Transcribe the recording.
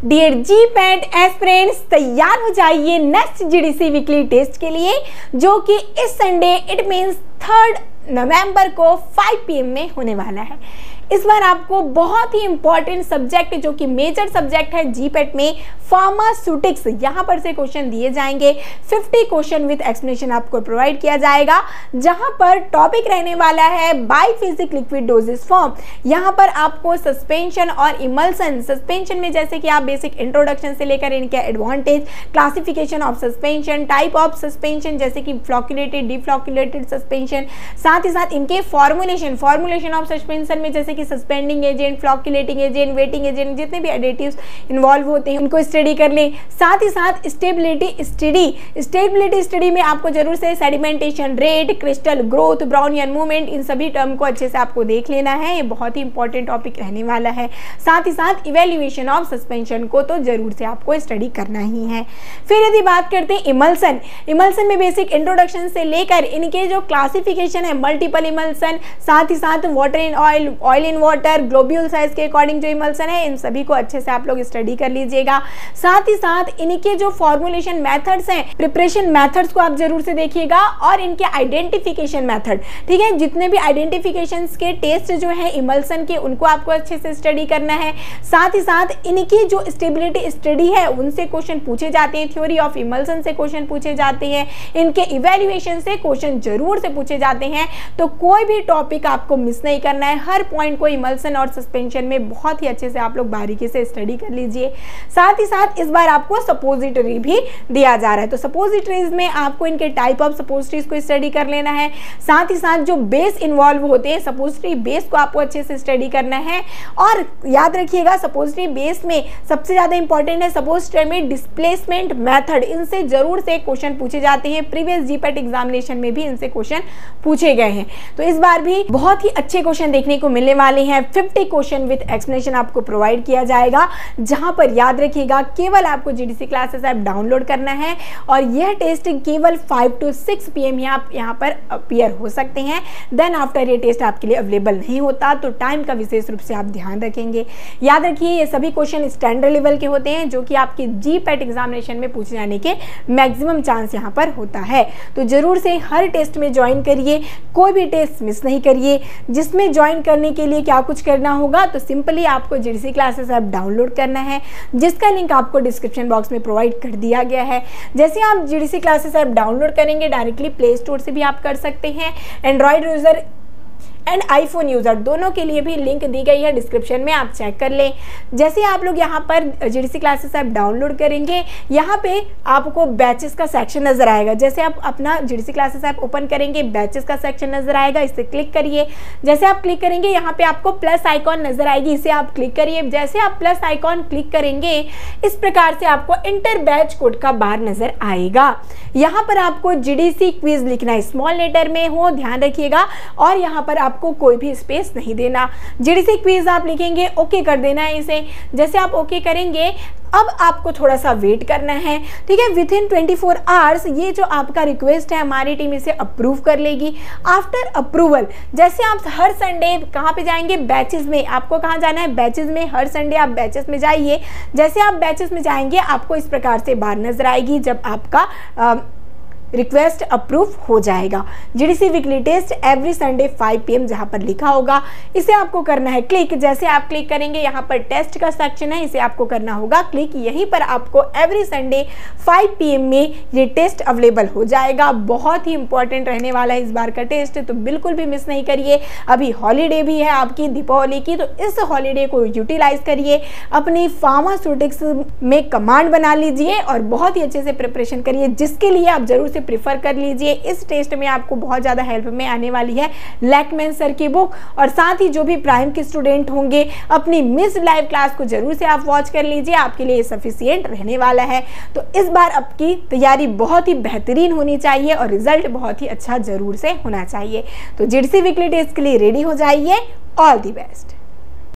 Dear GPAT aspirants, तैयार हो जाइए नेक्स्ट जीडीसी वीकली टेस्ट के लिए, जो कि इस संडे इट मींस 3 नवंबर को 5 PM में होने वाला है। इस बार आपको बहुत ही इंपॉर्टेंट सब्जेक्ट जो कि मेजर सब्जेक्ट है जीपैट में, फार्मास्यूटिक्स, यहाँ पर से क्वेश्चन दिए जाएंगे। 50 क्वेश्चन विद एक्सप्लेनेशन आपको प्रोवाइड किया जाएगा, जहाँ पर टॉपिक रहने वाला है बाइफिजिक लिक्विड डोजेस फॉर्म। यहाँ पर आपको सस्पेंशन और इमल्सन, सस्पेंशन में जैसे कि आप बेसिक इंट्रोडक्शन से लेकर इनके advantage, classification of suspension, type of suspension जैसे कि फ्लॉक्यूलेटेड, डिफ्लॉक्यूलेटेड सस्पेंशन, साथ ही साथ इनके फॉर्मुलेशन ऑफ सस्पेंशन में जैसे कि suspending agent, flocculating agent, wetting agent, जितने भी एडिटिव्स इन्वॉल्व होते हैं उनको स्टडी कर लें। साथ ही साथ स्टेबिलिटी स्टडी में आपको जरूर से sedimentation rate, crystal growth, Brownian movement, इन सभी टर्म को अच्छे से आपको देख लेना है। ये बहुत ही इंपॉर्टेंट टॉपिक रहने वाला है। साथ ही साथ इवेल्युएशन ऑफ सस्पेंशन को तो जरूर से आपको स्टडी करना ही है। फिर यदि बात करते हैं इमल्सन में बेसिक इंट्रोडक्शन से लेकर इनके जो क्लासिफिकेशन है, मल्टीपल इमल्सन, साथ ही साथ water in oil, oil in water, globule size के अकॉर्डिंग जो इमल्सन है, इन सभी को अच्छे से आप लोग स्टडी कर लीजिएगा। साथ ही साथ इनके जो फॉर्मुलेशन मेथड्स हैं, प्रिपरेशन मेथड्स को आप जरूर से देखिएगा, और इनके आइडेंटिफिकेशन मेथड, ठीक है, जितने भी आइडेंटिफिकेशंस के टेस्ट जो है इमल्सन के, उनको आपको अच्छे से स्टडी करना है। साथ ही साथ इनकी जो स्टेबिलिटी स्टडी है उनसे क्वेश्चन पूछे जाते हैं, थ्योरी ऑफ इमल्सन से क्वेश्चन पूछे जाते हैं, इनके इवैल्यूएशन से क्वेश्चन जरूर से पूछे जाते हैं। तो कोई भी टॉपिक आपको मिस नहीं करना है, हर पॉइंट को इमल्सन और सस्पेंशन में बहुत ही अच्छे से आप लोग बारीकी से स्टडी कर लीजिए। साथ ही साथ इस बार आपको सपोजिटरी भी दिया जा रहा है, तो सपोजिटरीज में आपको इनके टाइप ऑफ सपोजिटरीज को स्टडी कर लेना है। साथ ही साथ जो बेस इन्वॉल्व होते हैं, सपोजिटरी बेस को आपको अच्छे से स्टडी करना है। और याद रखिएगा सपोजिटरी बेस में सबसे ज्यादा इंपॉर्टेंट है सपोजिटरी में डिस्प्लेसमेंट मेथड, इनसे जरूर से क्वेश्चन पूछे जाते हैं। प्रीवियस जीपैट एग्जामिनेशन में भी इनसे क्वेश्चन पूछे गए हैं, तो इस बार भी बहुत ही अच्छे क्वेश्चन देखने को मिलने वाले हैं। 50 क्वेश्चन विद एक्सप्लेनेशन आपको प्रोवाइड किया जाएगा, जहां पर याद रखिएगा केवल आपको जीडीसी क्लासेस ऐप डाउनलोड करना है, और यह टेस्ट केवल 5 to 6 PM ही आप यहाँ पर अपीयर हो सकते हैं। देन आफ्टर ये टेस्ट आपके लिए अवेलेबल नहीं होता, तो टाइम का विशेष रूप से आप ध्यान रखेंगे। याद रखिए ये सभी क्वेश्चन स्टैंडर्ड लेवल के होते हैं, जो कि आपके जीपैट एग्जामिनेशन में पूछे जाने के मैक्सिमम चांस यहाँ पर होता है। तो जरूर से हर टेस्ट में ज्वाइन करिए, कोई भी टेस्ट मिस नहीं करिए। जिसमें ज्वाइन करने के लिए क्या कुछ करना होगा, तो सिंपली आपको जीडीसी क्लासेस ऐप डाउनलोड करना है, जिसका लिंक आपको डिस्क्रिप्शन बॉक्स में प्रोवाइड कर दिया गया है। जैसे आप जीडीसी क्लासेस ऐप डाउनलोड करेंगे, डायरेक्टली प्ले स्टोर से भी आप कर सकते हैं। Android user and iPhone user दोनों के लिए भी लिंक दी गई है डिस्क्रिप्शन में, आप चेक कर लें। जैसे आप लोग यहाँ पर जीडीसी क्लासेस ऐप डाउनलोड करेंगे, यहाँ पे आपको बैचेस का सेक्शन नजर आएगा। जैसे आप अपना जीडीसी क्लासेस ऐप ओपन करेंगे, बैचेस का सेक्शन नजर आएगा, इसे क्लिक करिए। जैसे आप क्लिक करेंगे, यहाँ पे आपको प्लस आइकॉन नजर आएगी, इसे आप क्लिक करिए। जैसे आप प्लस आइकॉन क्लिक करेंगे, इस प्रकार से आपको इंटर बैच कोड का बार नजर आएगा। यहाँ पर आपको जीडीसी क्विज लिखना है, स्मॉल लेटर में हो, ध्यान रखिएगा, और यहाँ पर आपको कोई भी स्पेस नहीं देना। जीडीसी क्विज आप लिखेंगे, ओके कर देना है इसे। जैसे आप ओके करेंगे, अब आपको थोड़ा सा वेट करना है, ठीक है। विथिन 24 आवर्स ये जो आपका रिक्वेस्ट है, हमारी टीम इसे अप्रूव कर लेगी। आफ्टर अप्रूवल, जैसे आप हर संडे कहाँ पे जाएंगे, बैचेस में। आपको कहाँ जाना है, बैचेस में। हर संडे आप बैचेस में जाइए। जैसे आप बैचेस में जाएंगे, आपको इस प्रकार से बार नजर आएगी, जब आपका रिक्वेस्ट अप्रूव हो जाएगा। GDC weekly test every Sunday 5 PM जहां पर लिखा होगा, इसे आपको करना है क्लिक। जैसे आप क्लिक करेंगे, यहाँ पर टेस्ट का सेक्शन है, इसे आपको करना होगा क्लिक। यहीं पर आपको एवरी संडे 5 PM में ये टेस्ट अवेलेबल हो जाएगा। बहुत ही इंपॉर्टेंट रहने वाला है इस बार का टेस्ट, तो बिल्कुल भी मिस नहीं करिए। अभी हॉलीडे भी है आपकी दीपावली की, तो इस हॉलीडे को यूटिलाइज करिए, अपनी फार्मास्यूटिक्स में कमांड बना लीजिए और बहुत ही अच्छे से प्रिपरेशन करिए, जिसके लिए आप जरूर से प्रिफर कर लीजिए। इस टेस्ट में आपको बहुत ज़्यादा हेल्प में आने वाली है लैकमैन सर की बुक, और साथ ही जो भी प्राइम के स्टूडेंट होंगे, अपनी मिस लाइव क्लास को जरूर से आप वॉच कर लीजिए, आपके लिए सफिशिएंट रहने वाला है। तो इस बार आपकी तैयारी बहुत ही बेहतरीन होनी चाहिए और रिजल्ट बहुत ही अच्छा जरूर से होना चाहिए। तो जीडीसी वीकली टेस्ट के लिए रेडी हो जाइए। All the best.